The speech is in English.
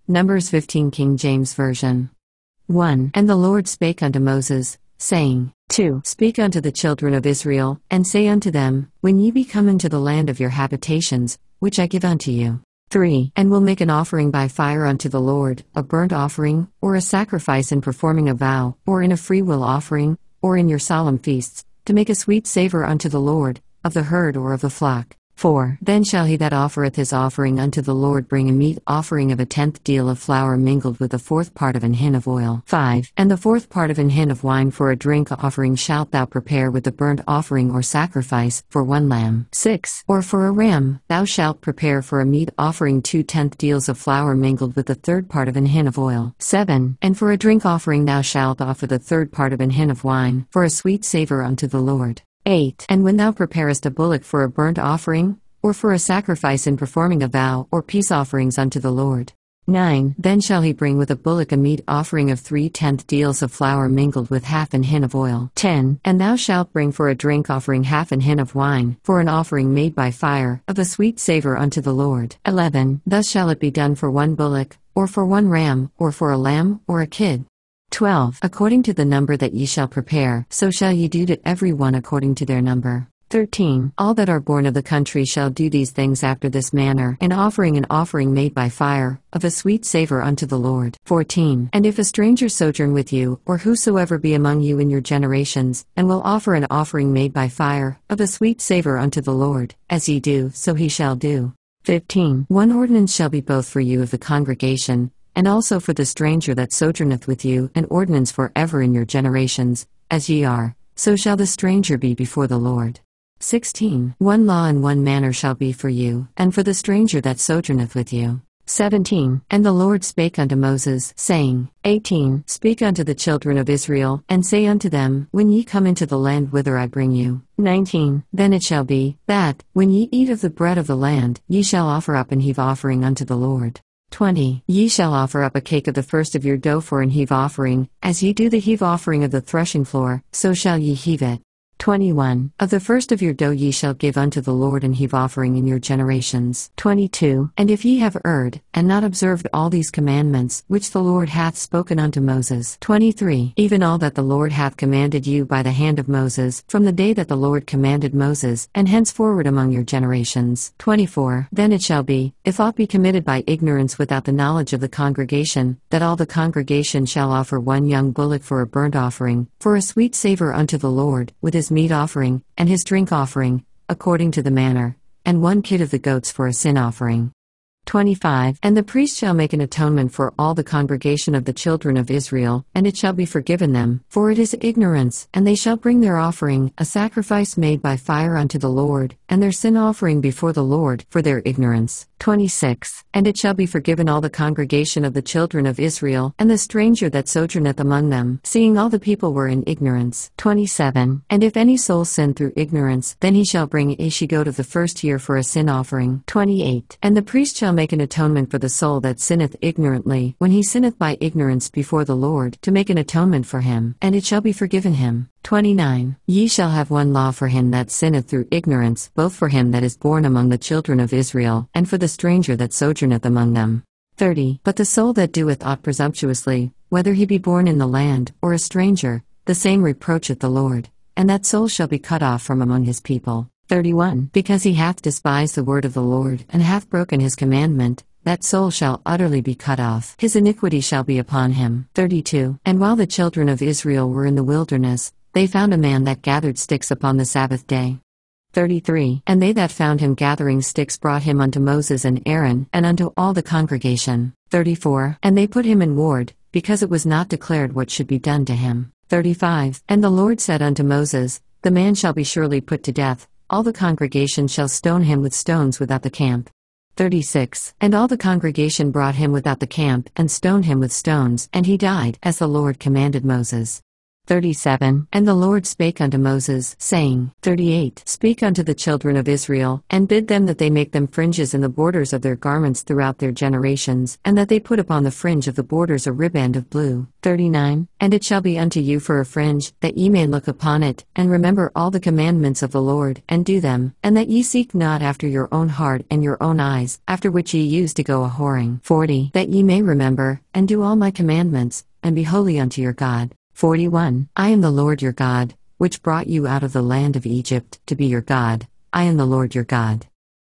Numbers 15 King James Version. 1. And the Lord spake unto Moses, saying, 2. Speak unto the children of Israel, and say unto them, When ye be come into the land of your habitations, which I give unto you. 3. And will make an offering by fire unto the Lord, a burnt offering, or a sacrifice in performing a vow, or in a freewill offering, or in your solemn feasts, to make a sweet savour unto the Lord, of the herd or of the flock. 4. Then shall he that offereth his offering unto the Lord bring a meat offering of a 10th deal of flour mingled with the 4th part of an hin of oil. 5. And the 4th part of an hin of wine for a drink offering shalt thou prepare with the burnt offering or sacrifice, for 1 lamb. 6. Or for a ram, thou shalt prepare for a meat offering 2/10 deals of flour mingled with the 3rd part of an hin of oil. 7. And for a drink offering thou shalt offer the 3rd part of an hin of wine, for a sweet savour unto the Lord. 8. And when thou preparest a bullock for a burnt offering, or for a sacrifice in performing a vow, or peace offerings unto the Lord. 9. Then shall he bring with a bullock a meat offering of 3/10 deals of flour mingled with half an hin of oil. 10. And thou shalt bring for a drink offering half an hin of wine, for an offering made by fire, of a sweet savour unto the Lord. 11. Thus shall it be done for 1 bullock, or for 1 ram, or for a lamb, or a kid. 12. According to the number that ye shall prepare, so shall ye do to every one according to their number. 13. All that are born of the country shall do these things after this manner, an offering made by fire, of a sweet savour unto the Lord. 14. And if a stranger sojourn with you, or whosoever be among you in your generations, and will offer an offering made by fire, of a sweet savour unto the Lord, as ye do, so he shall do. 15. 1 ordinance shall be both for you of the congregation, and also for the stranger that sojourneth with you, an ordinance for ever in your generations, as ye are, so shall the stranger be before the Lord. 16. 1 law and 1 manner shall be for you, and for the stranger that sojourneth with you. 17. And the Lord spake unto Moses, saying, 18. Speak unto the children of Israel, and say unto them, When ye come into the land whither I bring you. 19. Then it shall be, that, when ye eat of the bread of the land, ye shall offer up an heave offering unto the Lord. 20. Ye shall offer up a cake of the first of your dough for an heave offering, as ye do the heave offering of the threshing floor, so shall ye heave it. 21. Of the first of your dough ye shall give unto the Lord an heave offering in your generations. 22. And if ye have erred, and not observed all these commandments, which the Lord hath spoken unto Moses. 23. Even all that the Lord hath commanded you by the hand of Moses, from the day that the Lord commanded Moses, and henceforward among your generations. 24. Then it shall be, if aught be committed by ignorance without the knowledge of the congregation, that all the congregation shall offer 1 young bullock for a burnt offering, for a sweet savour unto the Lord, with his meat offering, and his drink offering, according to the manner, and 1 kid of the goats for a sin offering. 25. And the priest shall make an atonement for all the congregation of the children of Israel, and it shall be forgiven them, for it is ignorance, and they shall bring their offering, a sacrifice made by fire unto the Lord, and their sin offering before the Lord, for their ignorance. 26. And it shall be forgiven all the congregation of the children of Israel, and the stranger that sojourneth among them, seeing all the people were in ignorance. 27. And if any soul sin through ignorance, then he shall bring a she-goat of the first year for a sin offering. 28. And the priest shall make an atonement for the soul that sinneth ignorantly, when he sinneth by ignorance before the Lord, to make an atonement for him, and it shall be forgiven him. 29. Ye shall have 1 law for him that sinneth through ignorance, both for him that is born among the children of Israel, and for the stranger that sojourneth among them. 30. But the soul that doeth aught presumptuously, whether he be born in the land, or a stranger, the same reproacheth the Lord, and that soul shall be cut off from among his people. 31. Because he hath despised the word of the Lord, and hath broken his commandment, that soul shall utterly be cut off. His iniquity shall be upon him. 32. And while the children of Israel were in the wilderness, they found a man that gathered sticks upon the Sabbath day. 33. And they that found him gathering sticks brought him unto Moses and Aaron, and unto all the congregation. 34. And they put him in ward, because it was not declared what should be done to him. 35. And the Lord said unto Moses, The man shall be surely put to death, all the congregation shall stone him with stones without the camp. 36. And all the congregation brought him without the camp, and stoned him with stones, and he died, as the Lord commanded Moses. 37 And the Lord spake unto Moses, saying, 38 Speak unto the children of Israel, and bid them that they make them fringes in the borders of their garments throughout their generations, and that they put upon the fringe of the borders a riband of blue. 39 And it shall be unto you for a fringe, that ye may look upon it, and remember all the commandments of the Lord, and do them, and that ye seek not after your own heart and your own eyes, after which ye used to go a whoring. 40 That ye may remember, and do all my commandments, and be holy unto your God. 41 I am the Lord your God, which brought you out of the land of Egypt, to be your God. I am the Lord your God.